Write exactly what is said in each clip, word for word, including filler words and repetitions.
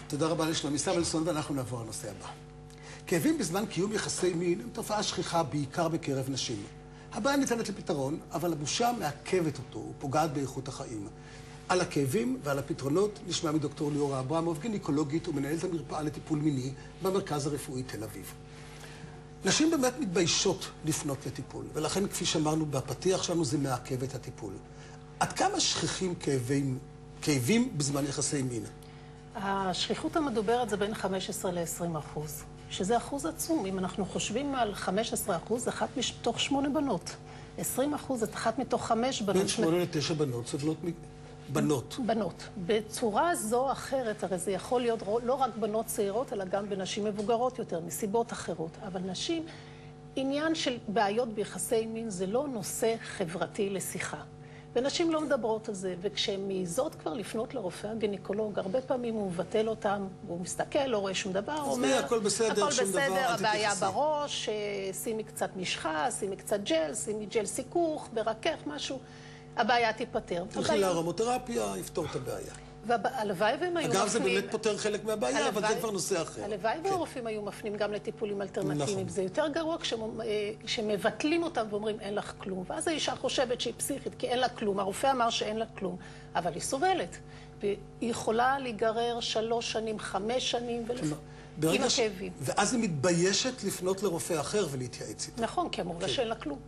תודה רבה לשלומי סבלסון, ואנחנו נעבור לנושא הבא. כאבים בזמן קיום יחסי מין הם תופעה שכיחה בעיקר בקרב נשים. הבעיה ניתנת לפתרון, אבל הבושה מעכבת אותו ופוגעת באיכות החיים. על הכאבים ועל הפתרונות נשמע מדוקטור ליאורה אברמוב, גינקולוגית ומנהלת המרפאה לטיפול מיני במרכז הרפואי תל אביב. נשים באמת מתביישות לפנות לטיפול, ולכן כפי שאמרנו בפתיח שלנו זה מעכב את הטיפול. עד כמה שכיחים כאבים, כאבים בזמן יחסי מין? השכיחות המדוברת זה בין חמישה עשר ל-עשרים אחוז, שזה אחוז עצום. אם אנחנו חושבים על חמישה עשר אחוז, זה אחת מתוך שמונה בנות. עשרים אחוז זה אחת מתוך חמש בנות. בין שמונה לתשע בנות סובלות בנות. בנות. בצורה זו או אחרת, הרי זה יכול להיות לא רק בנות צעירות, אלא גם בנשים מבוגרות יותר, מסיבות אחרות. אבל נשים, עניין של בעיות ביחסי מין זה לא נושא חברתי לשיחה. ונשים לא מדברות על זה, וכשהן מעיזות כבר לפנות לרופא הגינקולוג, הרבה פעמים הוא מבטל אותם, והוא מסתכל, לא רואה שום דבר, הוא אומר, הכל בסדר, הכל שום בסדר, דבר, הבעיה בראש, שימי קצת משחה, שימי קצת ג'ל, שימי ג'ל סיכוך, ברכך, משהו, הבעיה תיפטר. תלכי לארומותרפיה, יפתור את הבעיה. והלוואי והם היו מפנים... אגב, זה באמת פותר חלק מהבעיה, אבל זה כבר נושא אחר. הלוואי והרופאים היו מפנים גם לטיפולים אלטרנטיביים. זה יותר גרוע כשמבטלים אותם ואומרים אין לך כלום. ואז האישה חושבת שהיא פסיכית, כי אין לה כלום. הרופא אמר שאין לה כלום, אבל היא סובלת. והיא יכולה להיגרר שלוש שנים, חמש שנים, עם הכאבים. ואז היא מתביישת לפנות לרופא אחר ולהתייעץ איתו. נכון, כי אמרו לה שאין לה כלום.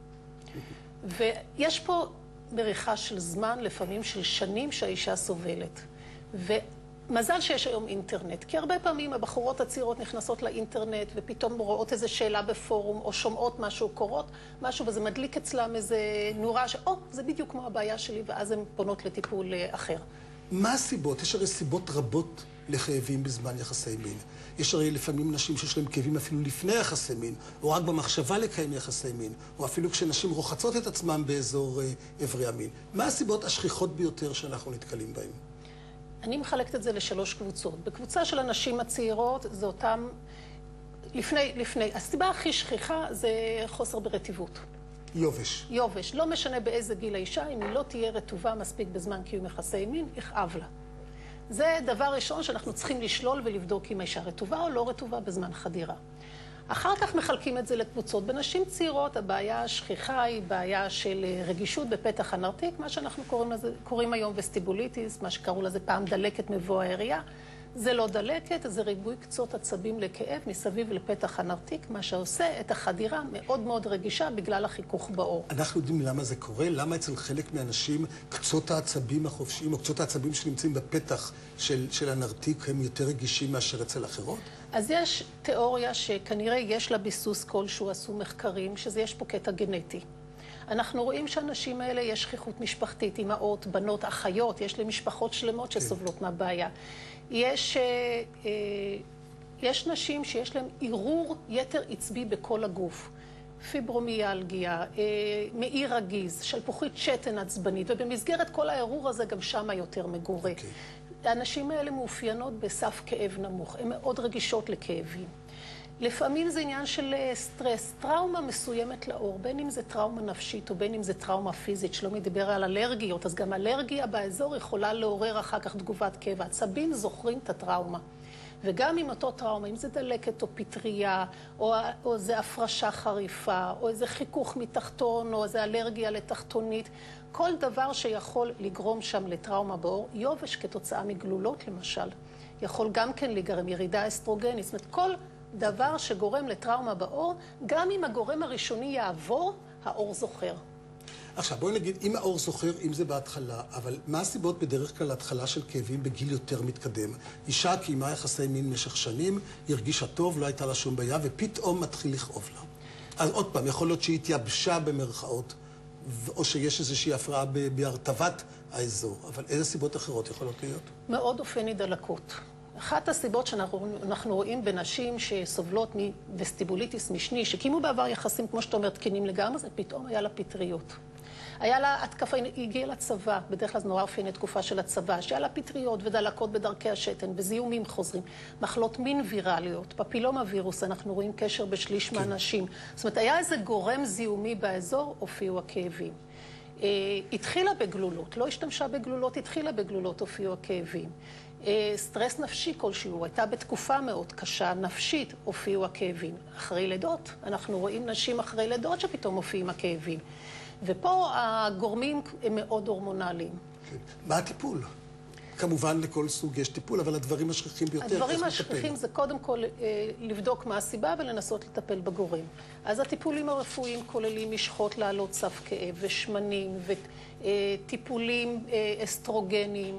ויש פה מריחה של זמן, לפעמים של שנים שהאישה סובלת. ומזל שיש היום אינטרנט, כי הרבה פעמים הבחורות הצעירות נכנסות לאינטרנט ופתאום רואות איזו שאלה בפורום או שומעות משהו, קורות משהו, וזה מדליק אצלם איזו נורה ש... או, זה בדיוק כמו הבעיה שלי, ואז הן פונות לטיפול אחר. מה הסיבות? יש הרי סיבות רבות לכאבים בזמן יחסי מין. יש הרי לפעמים נשים שיש להם כאבים אפילו לפני יחסי מין, או רק במחשבה לקיים יחסי מין, או אפילו כשנשים רוחצות את עצמם באזור עברי המין. מה הסיבות השכיחות ביותר שאנחנו נתקלים בהן? אני מחלקת את זה לשלוש קבוצות. בקבוצה של הנשים הצעירות זה אותם... לפני, לפני. הסיבה הכי שכיחה זה חוסר ברטיבות. יובש. יובש. לא משנה באיזה גיל האישה, אם היא לא תהיה רטובה מספיק בזמן קיום יחסי מין, יכאב לה. זה דבר ראשון שאנחנו צריכים לשלול ולבדוק אם האישה רטובה או לא רטובה בזמן חדירה. אחר כך מחלקים את זה לקבוצות. בנשים צעירות הבעיה השכיחה היא בעיה של רגישות בפתח הנרתיק, מה שאנחנו קוראים, לזה, קוראים היום וסטיבוליטיס, מה שקראו לזה פעם דלקת מבוא העירייה. זה לא דלקת, זה ריבוי קצות עצבים לכאב מסביב לפתח הנרתיק, מה שעושה את החדירה מאוד מאוד רגישה בגלל החיכוך בעור. אנחנו יודעים למה זה קורה? למה אצל חלק מהאנשים קצות העצבים החופשיים או קצות העצבים שנמצאים בפתח של, של הנרתיק הם יותר רגישים מאשר אצל אחרות? אז יש תיאוריה שכנראה יש לה ביסוס כלשהו, עשו מחקרים, שזה יש פה קטע גנטי. אנחנו רואים שהאנשים האלה יש שכיחות משפחתית, אמהות, בנות, אחיות, יש להם משפחות שלמות שסובלות כן. מהבעיה. יש, יש נשים שיש להם עירור יתר עצבי בכל הגוף. פיברומיאלגיה, מעי רגיז, שלפוחית שתן עצבנית, ובמסגרת כל העירור הזה גם שם יותר מגורה. Okay. האנשים האלה מאופיינות בסף כאב נמוך, הן מאוד רגישות לכאבים. לפעמים זה עניין של סטרס, טראומה מסוימת לעור, בין אם זה טראומה נפשית או בין אם זה טראומה פיזית, שלא מדבר על אלרגיות, אז גם אלרגיה באזור יכולה לעורר אחר כך תגובת כאב. העצבים זוכרים את הטראומה. וגם עם אותו טראומה, אם זה דלקת או פטריה, או, או זה הפרשה חריפה, או איזה חיכוך מתחתון, או איזה אלרגיה לתחתונית, כל דבר שיכול לגרום שם לטראומה בעור, יובש כתוצאה מגלולות למשל, יכול גם כן לגרם ירידה אסטרוגנית, זאת אומרת, כל דבר שגורם לטראומה בעור, גם אם הגורם הראשוני יעבור, העור זוכר. עכשיו, בואי נגיד, אם העור זוכר, אם זה בהתחלה, אבל מה הסיבות בדרך כלל להתחלה של כאבים בגיל יותר מתקדם? אישה קיימה יחסי מין במשך שנים, הרגישה טוב, לא הייתה לה שום בעיה, ופתאום מתחיל לכאוב לה. אז עוד פעם, יכול להיות שהיא התייבשה במרכאות, או שיש איזושהי הפרעה בהרטבת האזור, אבל איזה סיבות אחרות יכולות להיות? מאוד אופייני דלקות. אחת הסיבות שאנחנו רואים בנשים שסובלות מווסטיבוליטיס משני, שקיימו בעבר יחסים, כמו שאתה אומר, תקינים לגמרי, זה פתאום היה לה פטריות. היה לה התקפה, היא הגיעה לצבא, בדרך כלל זה נורא אופייני תקופה של הצבא, שהיה לה פטריות ודלקות בדרכי השתן, וזיהומים חוזרים, מחלות מין ויראליות, פפילומה וירוס, אנחנו רואים קשר בשליש כן. מהנשים. זאת אומרת, היה איזה גורם זיהומי באזור, הופיעו הכאבים. התחילה בגלולות, לא השתמשה בגלולות, התחילה בגלולות, הופיעו הכאבים. סטרס נפשי כלשהו, הייתה בתקופה מאוד קשה, נפשית, הופיעו הכאבים. אחרי לידות, אנחנו רואים נשים אחרי לידות שפתאום מופיעים הכאבים. ופה הגורמים הם מאוד הורמונליים. מה הטיפול? כמובן לכל סוג יש טיפול, אבל הדברים השכיחים ביותר, איך לטפל? הדברים השכיחים זה קודם כל לבדוק מה הסיבה ולנסות לטפל בגורם. אז הטיפולים הרפואיים כוללים משחות להעלות סף כאב ושמנים וטיפולים אסטרוגנים,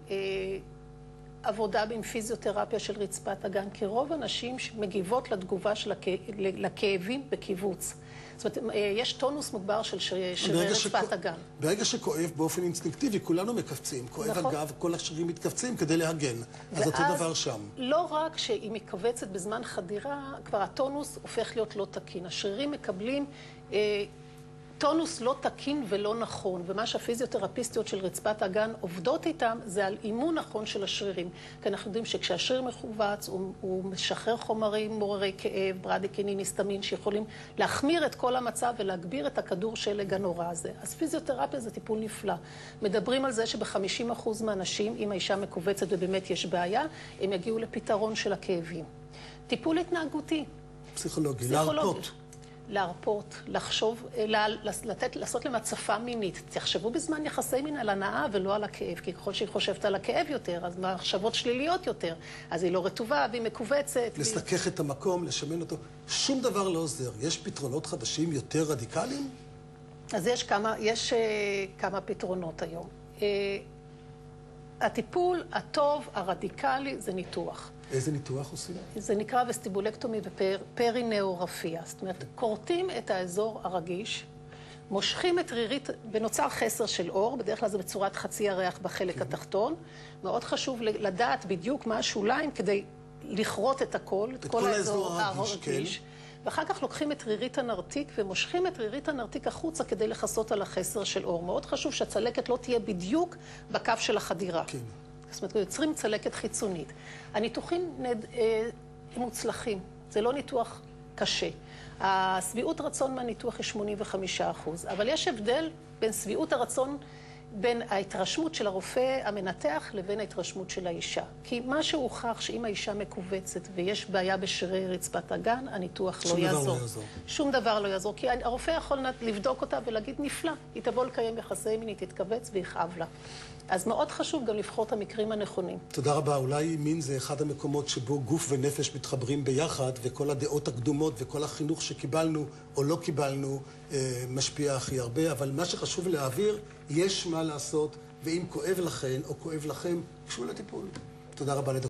עבודה עם פיזיותרפיה של רצפת אגן, כי רוב הנשים מגיבות לתגובה של הכ... לכאבים בקיבוץ. זאת אומרת, יש טונוס מוגבר של שרירי רצפת אגן. ברגע שכואב באופן אינסטינקטיבי, כולנו מקפצים. כואב נכון. אגב, כל השרירים מתכווצים כדי להגן. אז אותו דבר שם. לא רק שהיא מקווצת בזמן חדירה, כבר הטונוס הופך להיות לא תקין. השרירים מקבלים אה, טונוס לא תקין ולא נכון, ומה שהפיזיותרפיסטיות של רצפת אגן עובדות איתם, זה על אימון נכון של השרירים. כי אנחנו יודעים שכשהשריר מכווץ, הוא, הוא משחרר חומרים מעוררי כאב, ברדיקינין, היסטמין, שיכולים להחמיר את כל המצב ולהגביר את הכדור שלג הנורא הזה. אז פיזיותרפיה זה טיפול נפלא. מדברים על זה שב-חמישים אחוז מהאנשים, אם האישה מכווצת ובאמת יש בעיה, הם יגיעו לפתרון של הכאבים. טיפול התנהגותי. פסיכולוגי, להרפות. להרפות, לחשוב, לתת, לעשות להם הצפה מינית. תחשבו בזמן יחסי מין על הנאה ולא על הכאב, כי ככל שהיא חושבת על הכאב יותר, אז מחשבות שליליות יותר. אז היא לא רטובה והיא מקובצת. לסלקח והיא... את המקום, לשמן אותו. שום דבר לא עוזר. יש פתרונות חדשים יותר רדיקליים? אז יש כמה, יש uh, כמה פתרונות היום. Uh, הטיפול הטוב, הרדיקלי, זה ניתוח. איזה ניתוח עושים? זה נקרא וסטיבולקטומי ופרינאורפיה. זאת אומרת, כורתים את האזור הרגיש, מושכים את רירית, ונוצר חסר של אור, בדרך כלל זה בצורת חצי ירח בחלק התחתון. מאוד חשוב לדעת בדיוק מה השוליים כדי לכרות את הכל, את כל האזור הרגיש. ואחר כך לוקחים את רירית הנרתיק ומושכים את רירית הנרתיק החוצה כדי לחסות על החסר של אור. מאוד חשוב שהצלקת לא תהיה בדיוק בקו של החדירה. כן. זאת אומרת, יוצרים צלקת חיצונית. הניתוחים נד... אה, מוצלחים, זה לא ניתוח קשה. השביעות רצון מהניתוח היא שמונים וחמישה אחוז, אבל יש הבדל בין שביעות הרצון, בין ההתרשמות של הרופא המנתח לבין ההתרשמות של האישה. כי מה שהוכח שאם האישה מקובצת ויש בעיה בשרירי רצפת אגן, הניתוח לא יעזור. שום דבר לא יעזור. שום דבר לא יעזור, כי הרופא יכול לבדוק אותה ולהגיד נפלא, היא תבוא לקיים יחסי מין, היא תתכווץ ויכאב לה. אז מאוד חשוב גם לבחור את המקרים הנכונים. תודה רבה. אולי מין זה אחד המקומות שבו גוף ונפש מתחברים ביחד, וכל הדעות הקדומות וכל החינוך שקיבלנו או לא קיבלנו משפיע הכי הרבה. אבל מה שחשוב להעביר, יש מה לעשות, ואם כואב לכן או כואב לכם, קשו לטיפול. תודה רבה לדוקטור.